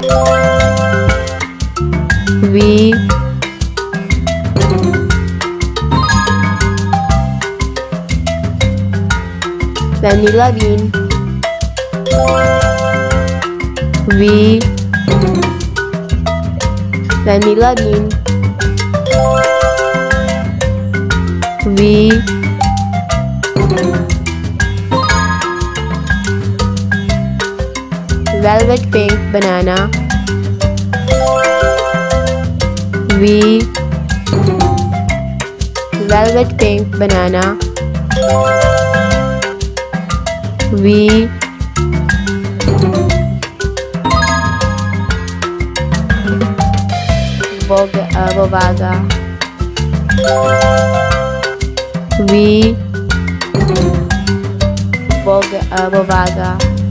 V, vanilla bean, V, vanilla bean, V, velvet pink banana, V, velvet pink banana, V, Vovaga, V, Vovaga.